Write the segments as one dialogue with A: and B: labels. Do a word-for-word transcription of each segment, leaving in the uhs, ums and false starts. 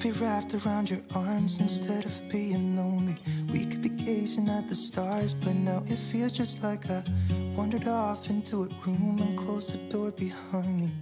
A: be wrapped around your arms instead of being lonely. We could be gazing at the stars, but now it feels just like I wandered off into a room and closed the door behind me.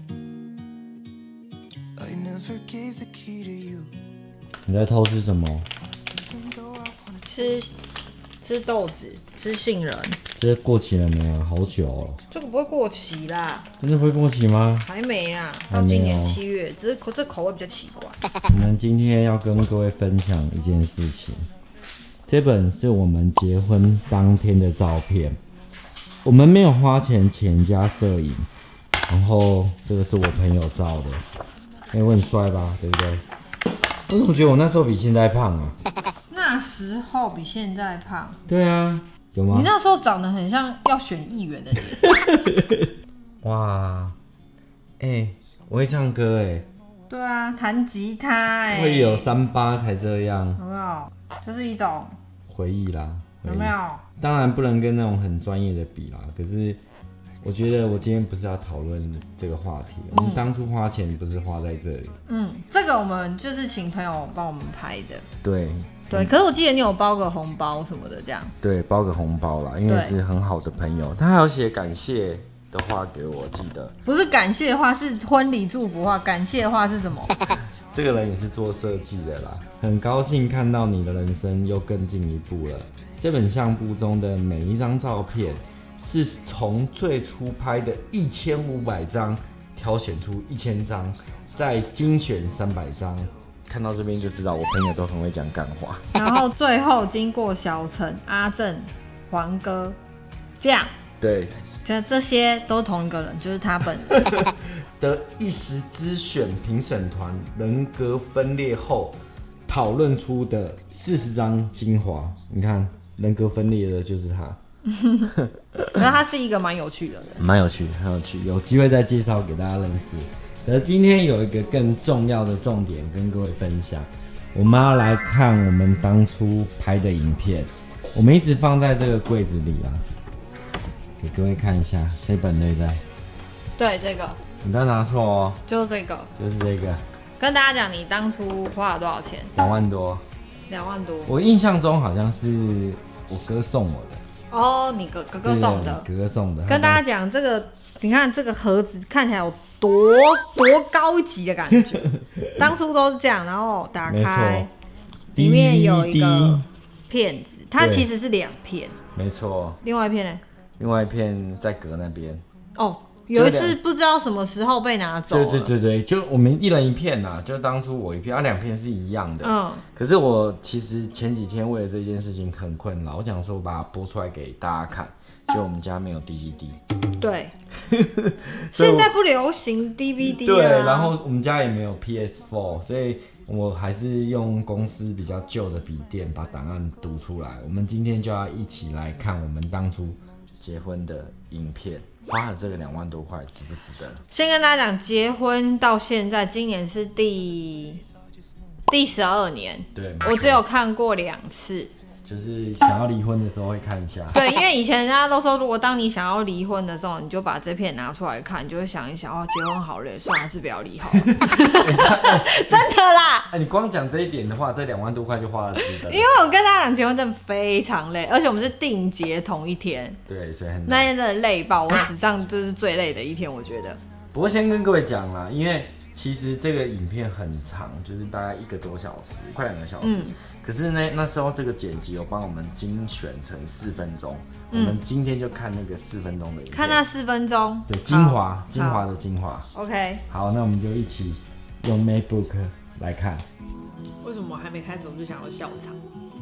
A: I never gave the key to you.
B: 你在偷吃什么？
C: 吃吃豆子，吃杏仁。
B: 这过期了没有？好久了。
C: 这个不会过期啦。
B: 真的会过期吗？
C: 还没啦，到今年七月，只是这口味比较奇怪。
B: 我们今天要跟各位分享一件事情，这本是我们结婚当天的照片，我们没有花钱请人家摄影，然后这个是我朋友照的，哎、欸，我很帅吧，对不对？我怎么觉得我那时候比现在胖啊？
C: 那时候比现在胖？
B: 对啊，有吗？
C: 你那时候长得很像要选议员的脸。
B: 哇，哎、欸，我会唱歌哎、欸。
C: 对啊，弹吉他哎、欸。
B: 会有三八才这样。
C: 有没有？就是一种
B: 回忆啦。回忆
C: 有没有？
B: 当然不能跟那种很专业的比啦，可是。我觉得我今天不是要讨论这个话题，我们当初花钱不是花在这里。
C: 嗯，这个我们就是请朋友帮我们拍的。
B: 对
C: 对，可是我记得你有包个红包什么的，这样。
B: 对，包个红包啦，因为是很好的朋友，他还有写感谢的话给我，记得。
C: 不是感谢的话，是婚礼祝福话。感谢的话是什么？
B: 这个人也是做设计的啦，很高兴看到你的人生又更进一步了。这本相簿中的每一张照片。是从最初拍的一千五百张挑选出一千张，再精选三百张。看到这边就知道我朋友都很会讲干话。
C: 然后最后经过小陈、阿正、黄哥，这样
B: 对，
C: 就这些都是同一个人，就是他本人
B: 的一时之选评审团人格分裂后讨论出的四十张精华。你看，人格分裂的就是他。
C: 可是他是一个蛮有趣的人，
B: 蛮有趣，很有趣，有机会再介绍给大家认识。可是今天有一个更重要的重点跟各位分享，我们要来看我们当初拍的影片，我们一直放在这个柜子里啊，给各位看一下这本对不对？
C: 对，这个
B: 你不要拿错哦，
C: 就是这个，
B: 就是这个。
C: 跟大家讲，你当初花了多少钱？
B: 两万多。
C: 两万多。
B: 我印象中好像是我哥送我的。
C: 哦，你哥哥哥送的，
B: 哥哥送的。
C: 跟大家讲，这个你看这个盒子看起来有多多高级的感觉。当初都是这样，然后打开，里面有一个片子，它其实是两片。没
B: 错。
C: 另外一片呢？
B: 另外一片在隔那边。
C: 哦。有一次不知道什么时候被拿走了。
B: 对对对对，就我们一人一片呐、啊，就当初我一片，啊两片是一样的。嗯。可是我其实前几天为了这件事情很困扰，我想说把它播出来给大家看，就我们家没有 D V D。对。
C: 现在不流行 D V D 啊。
B: 对，然后我们家也没有 P S 四， 所以我还是用公司比较旧的笔电把档案读出来。我们今天就要一起来看我们当初结婚的影片。花了这个两万多块，值不值得？
C: 先跟大家讲，结婚到现在，今年是第第十二年。
B: 对，
C: 我只有看过两次。
B: 就是想要离婚的时候会看一下。
C: 对，因为以前人家都说，如果当你想要离婚的时候，你就把这片拿出来看，你就会想一想，哦，结婚好累，算了，还是不要离好了。真的啦！
B: 哎，你光讲这一点的话，这两万多块就花了值得。
C: 因为我跟大家讲，结婚真的非常累，而且我们是定结同一天。
B: 对，所以很累。
C: 那天真的累爆，我史上就是最累的一天，我觉得。
B: 不过先跟各位讲啦，因为其实这个影片很长，就是大概一个多小时，快两个小时。嗯。可是呢，那时候这个剪辑有帮我们精选成四分钟，嗯、我们今天就看那个四分钟的影片，
C: 看那四分钟，
B: 对，精华，精华的精华。
C: OK，
B: 好，那我们就一起用 MacBook 来看。
C: 为什么我还没开始我就想要笑场？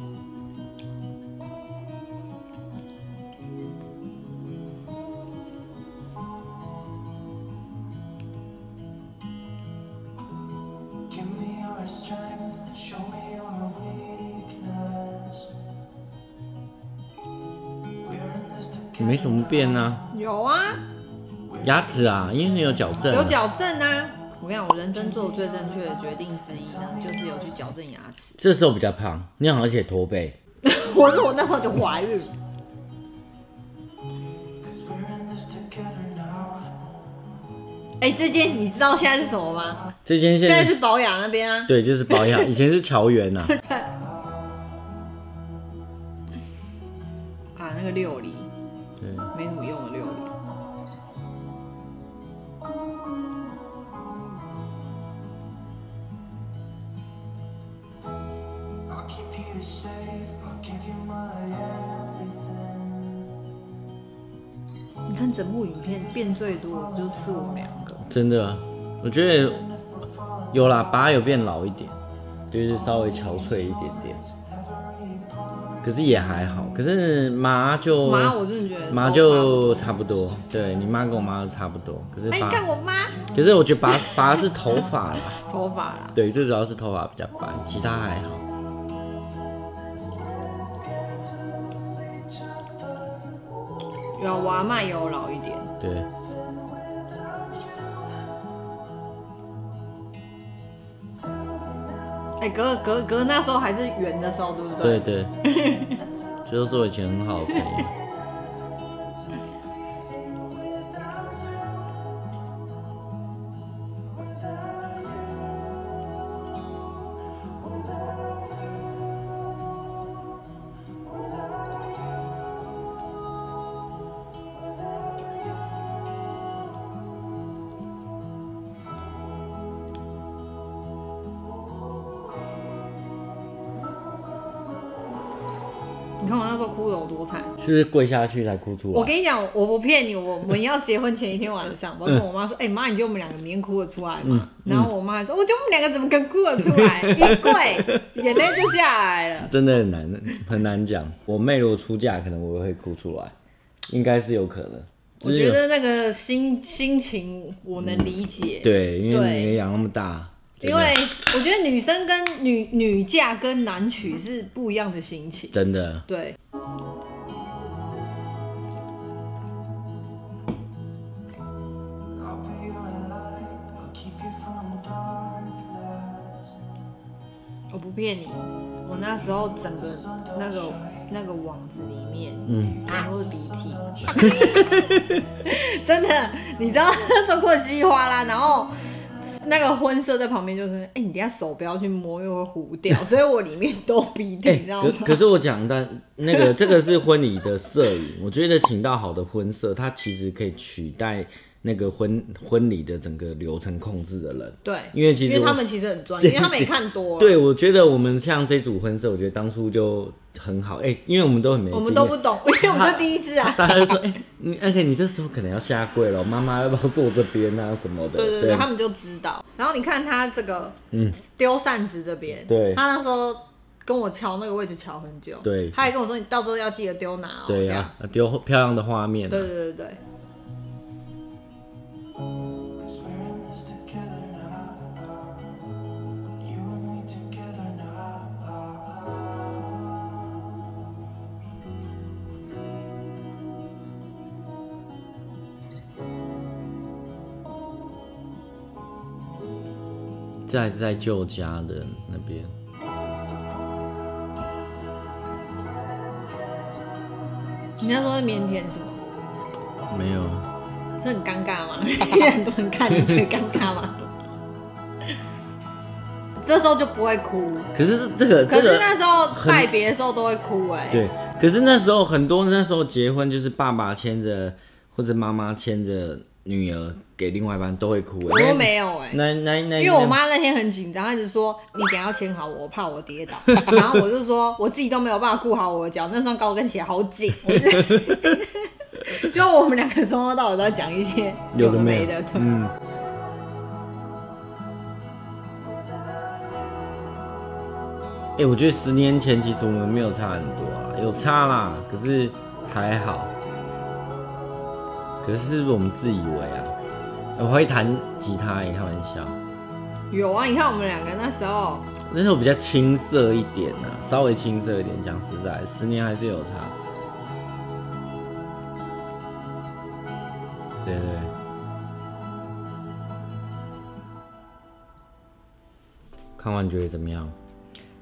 B: 没什么变啊。
C: 有啊。
B: 牙齿啊，因为你有矫正、啊。
C: 有矫正啊。我跟你讲，我人生做的最正确的决定之一呢，就是有去矫正牙齿。
B: 这时候比较胖，你好像写驼背。
C: 我是我那时候就怀孕。 哎、欸，这间你知道现在是什么吗？
B: 这间现
C: 在现在是保养那边啊。
B: 对，就是保养，以前是乔园呐。
C: 啊，那个六厘，
B: 对，
C: 没什么用的六厘。你看整部影片变最多的就是我们两个。
B: 真的，我觉得有啦，爸有变老一点，就是稍微憔悴一点点。可是也还好，可是妈就
C: 妈，我真的觉得
B: 妈就差不多，对你妈跟我妈都差不多。可是爸，
C: 哎，你看我妈，
B: 可是我觉得爸爸是头发啦，
C: 头发啦，
B: 对，最主要是头发比较白，其他还好。
C: 有我阿嬷也有老一点，
B: 对。
C: 哎、欸，哥哥哥那时候还是圆的时候，对不对？
B: 对对，这都是我以前很好的朋友。
C: 你看我那时候哭的有多惨，
B: 是不是跪下去才哭出来？
C: 我跟你讲，我不骗你，我们要结婚前一天晚上，我跟我妈说：“哎、欸、妈，你觉得我们两个明天哭得出来吗？”嗯、然后我妈说：“我觉得我们两个怎么可能哭得出来？一跪，眼泪就下来了。”
B: 真的很难，很难讲。我妹如果出嫁，可能我会哭出来，应该是有可能。
C: 我觉得那个心心情我能理解。
B: 嗯、对，因为你也养那么大。
C: 因为我觉得女生跟女女嫁跟男娶是不一样的心情，
B: 真的。
C: 对。我不骗你，我那时候整个那个那个网子里面，嗯，全都是鼻涕，真的，你知道那时候哭得稀里哗啦，然后。那个婚摄在旁边就说：“哎、欸，你等一下手不要去摸，因为会糊掉。”所以我里面都鼻涕，欸、你知道吗？
B: 可, 可是我讲的那个，这个是婚礼的摄影，我觉得请到好的婚摄，它其实可以取代那个婚婚礼的整个流程控制的人。
C: 对，
B: 因为其实
C: 因为他们其实很专业，因为他们也看多了。
B: 对，我觉得我们像这组婚摄，我觉得当初就很好。哎、欸，因为我们都很没经验，
C: 我们都不懂，因为我们就第一次啊。
B: 大家就说：“哎、欸，你而且你这时候可能要下跪了，妈妈要不要坐这边啊什么的？”
C: 对对 对, 对，他们就知道。然后你看他这个，嗯，丢扇子这边，
B: 对，
C: 他那时候跟我瞧那个位置瞧很久，
B: 对，
C: 他还跟我说：“你到时候要记得丢哪哦。”
B: 对啊，丢漂亮的画面、啊。
C: 对对对对。
B: 这还是在旧家的那边。
C: 你那时候在腼腆什么？
B: 没有。
C: 这很尴尬吗？因为很多人看，你觉得尴尬吗？这时候就不会哭。
B: 可是这个，
C: 可是那时候拜别的时候都会哭哎、欸。
B: 对，可是那时候很多那时候结婚就是爸爸牵着或者妈妈牵着女儿给另外一半都会哭、欸。
C: 我没有哎、欸。
B: 那那那，
C: 因为我妈那天很紧张，她一直说你等一下要牵好我，我怕我跌倒。然后我就说我自己都没有办法顾好我的脚，那双高跟鞋好紧。我就, 就我们两个从头到尾都在讲一些有的没的。
B: 嗯。哎、欸，我觉得十年前其实我们没有差很多啊，有差啦，可是还好。可是是不是我们自以为啊？我会弹吉他也开玩笑。
C: 有啊，你看我们两个那时候，
B: 那时候比较青涩一点啊，稍微青涩一点。讲实在，十年还是有差。对对。看完觉得怎么样？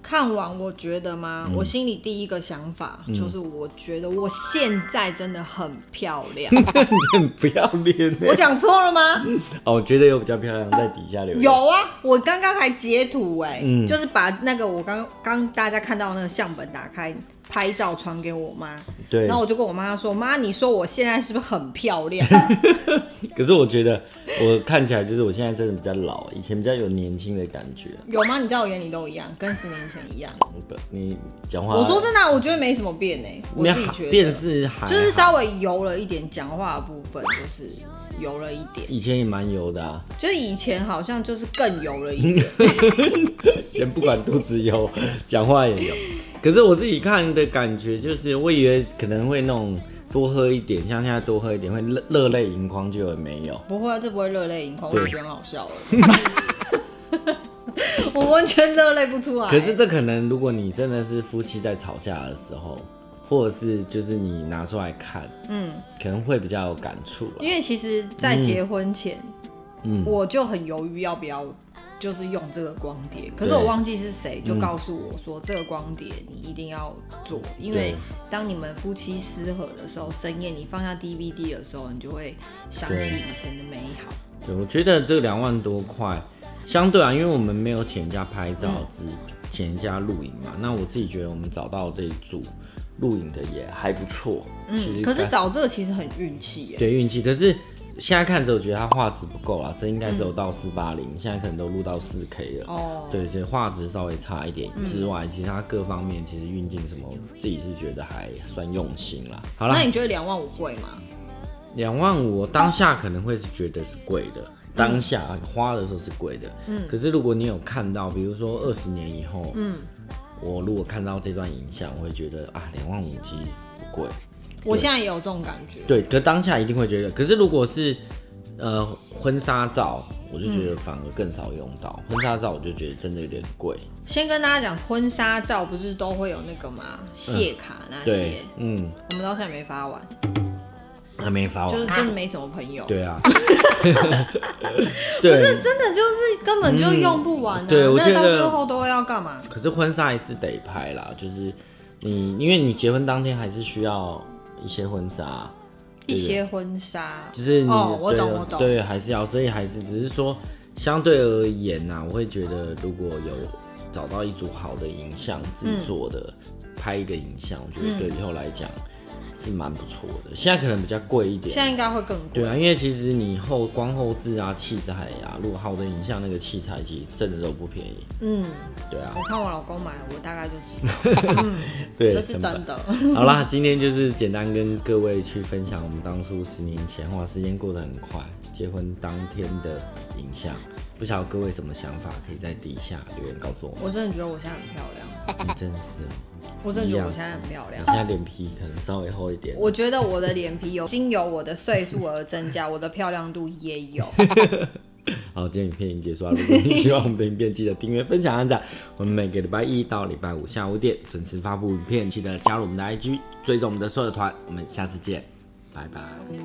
C: 看完我觉得吗、嗯、我心里第一个想法就是我觉得我现在真的很漂亮。
B: 你很不要脸、欸、
C: 我讲错了吗？
B: 哦，我觉得有比较漂亮，在底下留言。
C: 有啊，我刚刚还截图哎、欸嗯，就是把那个我刚刚大家看到那个相本打开拍照传给我妈，对，然后我就跟我妈说，妈，你说我现在是不是很漂亮？
B: 可是我觉得我看起来就是我现在真的比较老，以前比较有年轻的感觉。
C: 有吗？你在我眼里都一样，跟十年前一样。
B: 你讲话，
C: 我说真的、啊，我觉得没什么变哎、欸，我自己觉得
B: 变是还
C: 就是稍微油了一点，讲话的部分就是油了一点。
B: 以前也蛮油的啊，
C: 就是以前好像就是更油了一点。
B: 先不管肚子油，讲话也油。可是我自己看的感觉就是，我以为可能会那种多喝一点，像现在多喝一点会热泪盈眶，结果没有。
C: 不会、啊，这不会热泪盈眶，我觉得很好笑了。我完全热泪不出来。
B: 可是这可能，如果你真的是夫妻在吵架的时候，或者是就是你拿出来看，嗯，可能会比较有感触。
C: 因为其实，在结婚前，嗯，我就很犹豫要不要。就是用这个光碟，可是我忘记是谁就告诉我说，这个光碟你一定要做，因为当你们夫妻失和的时候，深夜你放下 D V D 的时候，你就会想起以前的美好。
B: 对，我觉得这个两万多块，相对啊，因为我们没有请人家拍照，只请人家录影嘛。那我自己觉得我们找到这一组录影的也还不错。
C: 嗯，可是找这个其实很运气耶。
B: 对，运气，可是。现在看着我觉得它画质不够啦，这应该只有到四八零，现在可能都录到四 K 了。哦，对，所以画质稍微差一点之外，嗯、其实它各方面其实运镜什么，自己是觉得还算用心啦。好啦，
C: 那你觉得两万五贵吗？
B: 两万五，当下可能会是觉得是贵的，当下花的时候是贵的。嗯，可是如果你有看到，比如说二十年以后，嗯，我如果看到这段影像，我会觉得啊，两万五其实不贵。
C: 我现在也有这种感觉，
B: 对，可当下一定会觉得，可是如果是呃婚纱照，我就觉得反而更少用到、嗯、婚纱照，我就觉得真的有点贵。
C: 先跟大家讲，婚纱照不是都会有那个吗？谢卡那些，嗯，嗯我们到现在没发完，
B: 还没发完，
C: 就是真的没什么朋友。
B: 对啊，
C: 对不是真的就是根本就用不完啊。嗯、对，我觉得那到最后都会要干嘛？
B: 可是婚纱还是得拍啦，就是你因为你结婚当天还是需要。一些婚纱，
C: 一些婚纱，
B: 就是你
C: 哦，我懂我懂，
B: 对，还是要，所以还是只是说，相对而言呐、啊，我会觉得如果有找到一组好的影像制作的，嗯、拍一个影像，我觉得对以后来讲是蛮不错的。现在可能比较贵一点，
C: 现在应该会更贵。
B: 对啊，因为其实你后光后置啊、器材啊，如果好的影像那个器材其实真的都不便宜。嗯，对啊。
C: 我看我老公买，我大概就知道。嗯，对，这是真的。
B: 好啦，今天就是简单跟各位去分享我们当初十年前，哇，时间过得很快，结婚当天的影像。不晓得各位有什么想法，可以在底下留言告诉我们。
C: 我真的觉得我现在很漂亮。
B: 你真是哦。
C: 我真的觉得我现在很漂亮。
B: 我现在脸皮可能稍微厚一点。
C: 我觉得我的脸皮有经由我的岁数而增加，我的漂亮度也有。
B: 好，今天影片已经结束了。如果你喜欢我们的影片，记得订阅、分享、按赞。我们每个礼拜一到礼拜五下午点准时发布影片，记得加入我们的 I G， 追踪我们的社团。我们下次见，拜拜。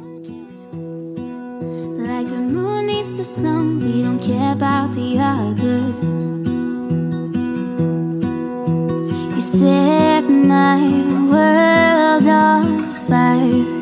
D: Like the moon needs the sun, we don't care about the others. You set my world on fire.